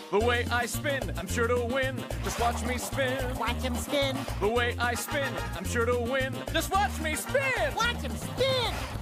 The way I spin, I'm sure to win. Just watch me spin. Watch him spin. The way I spin, I'm sure to win. Just watch me spin. Watch him spin.